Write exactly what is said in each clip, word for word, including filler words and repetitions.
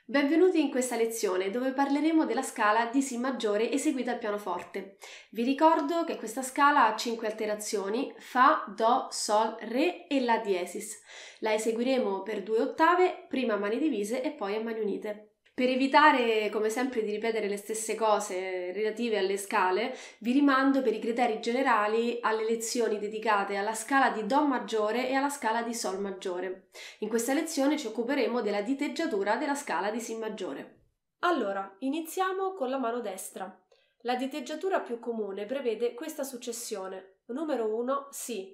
Benvenuti in questa lezione dove parleremo della scala di Si maggiore eseguita al pianoforte. Vi ricordo che questa scala ha cinque alterazioni: Fa, Do, Sol, Re e La diesis. La eseguiremo per due ottave, prima a mani divise e poi a mani unite. Per evitare, come sempre, di ripetere le stesse cose relative alle scale, vi rimando per i criteri generali alle lezioni dedicate alla scala di Do maggiore e alla scala di Sol maggiore. In questa lezione ci occuperemo della diteggiatura della scala di Si maggiore. Allora, iniziamo con la mano destra. La diteggiatura più comune prevede questa successione. Numero uno, Si.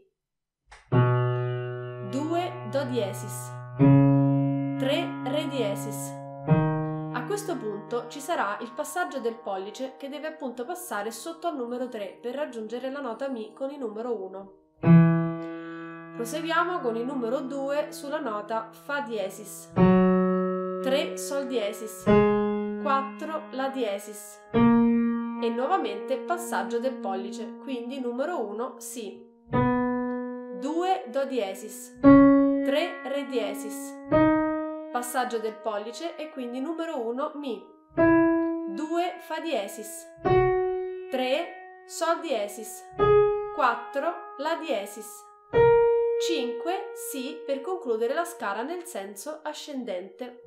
due, Do diesis. tre, Re diesis. A questo punto ci sarà il passaggio del pollice che deve appunto passare sotto al numero tre per raggiungere la nota Mi con il numero uno. Proseguiamo con il numero due sulla nota Fa diesis, tre Sol diesis, quattro La diesis e nuovamente passaggio del pollice, quindi numero uno Si, due Do diesis, tre Re diesis, passaggio del pollice e quindi numero uno Mi, due Fa diesis, tre Sol diesis, quattro La diesis, cinque Si per concludere la scala nel senso ascendente.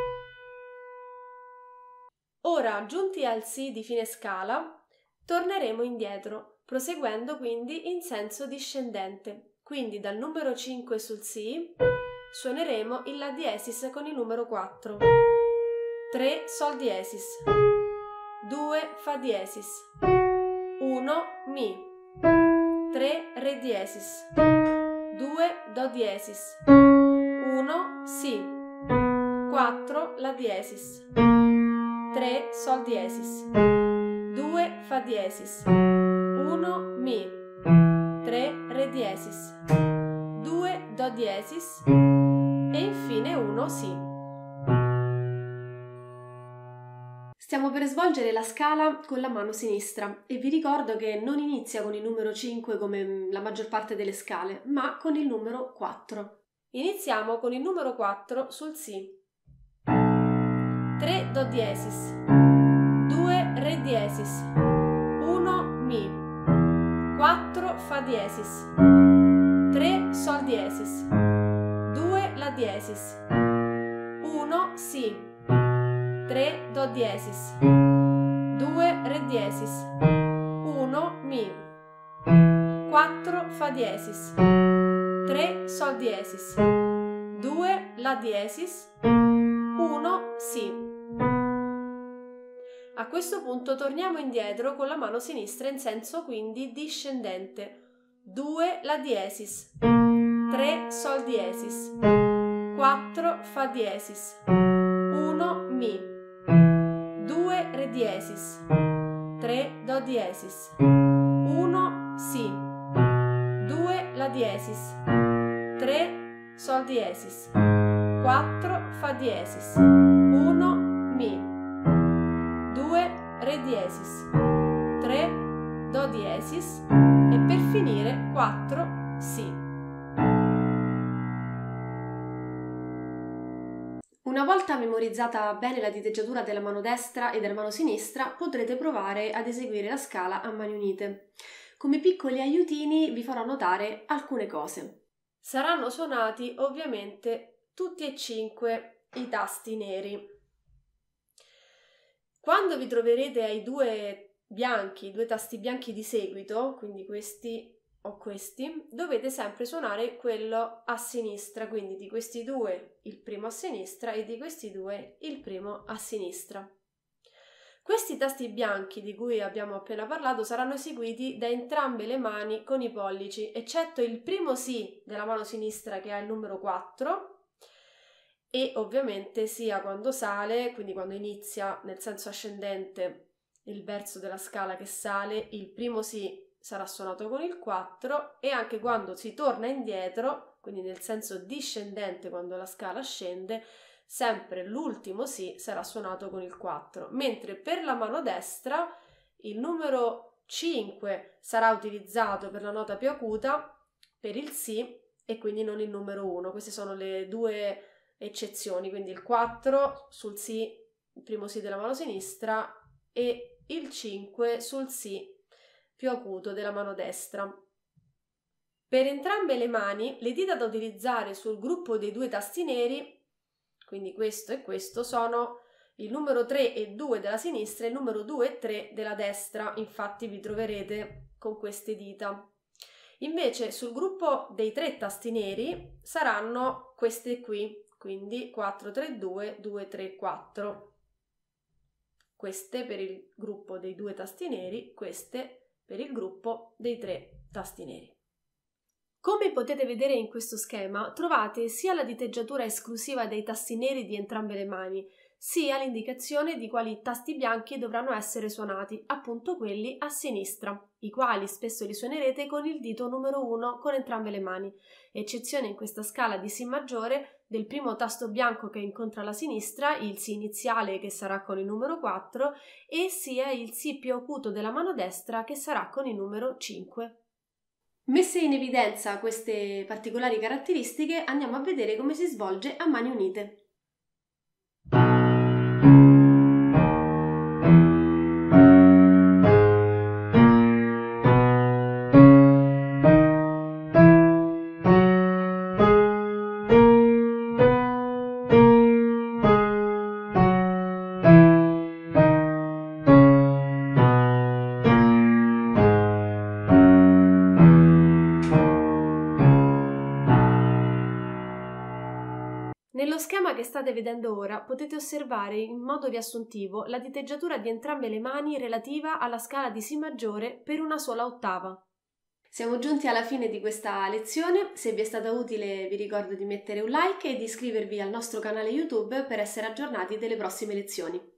Ora, giunti al Si di fine scala, torneremo indietro, proseguendo quindi in senso discendente. Quindi dal numero cinque sul Si suoneremo il La diesis con il numero quattro, tre Sol diesis, due Fa diesis, uno Mi, tre Re diesis, due Do diesis, uno Si, quattro La diesis, tre Sol diesis, due Fa diesis, uno Mi, tre Re diesis, due Do diesis e infine uno Si. Stiamo per svolgere la scala con la mano sinistra e vi ricordo che non inizia con il numero cinque come la maggior parte delle scale, ma con il numero quattro. Iniziamo con il numero quattro sul Si. tre Do diesis, due Re diesis, uno Mi, quattro Fa diesis, tre Sol diesis, due La diesis, uno Si, tre Do diesis, due Re diesis, uno Mi, quattro Fa diesis, tre Sol diesis, due La diesis, uno Si. A questo punto torniamo indietro con la mano sinistra in senso quindi discendente. due La diesis, tre Sol diesis, quattro Fa diesis, uno Mi, due Re diesis, tre Do diesis, uno Si, due La diesis, tre Sol diesis, quattro Fa diesis, uno Mi, due Re diesis, tre Do diesis e per finire quattro Si. Una volta memorizzata bene la diteggiatura della mano destra e della mano sinistra, potrete provare ad eseguire la scala a mani unite. Come piccoli aiutini vi farò notare alcune cose. Saranno suonati ovviamente tutti e cinque i tasti neri. Quando vi troverete ai due bianchi, due tasti bianchi di seguito, quindi questi o questi, dovete sempre suonare quello a sinistra, quindi di questi due il primo a sinistra e di questi due il primo a sinistra. Questi tasti bianchi di cui abbiamo appena parlato saranno eseguiti da entrambe le mani con i pollici, eccetto il primo Si della mano sinistra che ha il numero quattro e ovviamente sia quando sale, quindi quando inizia nel senso ascendente il verso della scala che sale, il primo Si sarà suonato con il quattro e anche quando si torna indietro, quindi nel senso discendente quando la scala scende, sempre l'ultimo Si sarà suonato con il quattro, mentre per la mano destra il numero cinque sarà utilizzato per la nota più acuta, per il Si, e quindi non il numero uno. Queste sono le due eccezioni, quindi il quattro sul Si, il primo Si della mano sinistra, e il cinque sul Si più acuto della mano destra. Per entrambe le mani, le dita da utilizzare sul gruppo dei due tasti neri, quindi questo e questo, sono il numero tre e due della sinistra e il numero due e tre della destra, infatti vi troverete con queste dita. Invece sul gruppo dei tre tasti neri saranno queste qui, quindi quattro tre due, due tre quattro. Queste per il gruppo dei due tasti neri, queste per il gruppo dei tre tasti neri. Come potete vedere in questo schema, trovate sia la diteggiatura esclusiva dei tasti neri di entrambe le mani, sia l'indicazione di quali tasti bianchi dovranno essere suonati, appunto quelli a sinistra, i quali spesso li suonerete con il dito numero uno con entrambe le mani, eccezione in questa scala di Si maggiore del primo tasto bianco che incontra la sinistra, il Si iniziale che sarà con il numero quattro, e sia il Si più acuto della mano destra che sarà con il numero cinque. Messe in evidenza queste particolari caratteristiche, andiamo a vedere come si svolge a mani unite. Nello schema che state vedendo ora potete osservare in modo riassuntivo la diteggiatura di entrambe le mani relativa alla scala di Si maggiore per una sola ottava. Siamo giunti alla fine di questa lezione, se vi è stata utile vi ricordo di mettere un like e di iscrivervi al nostro canale YouTube per essere aggiornati delle prossime lezioni.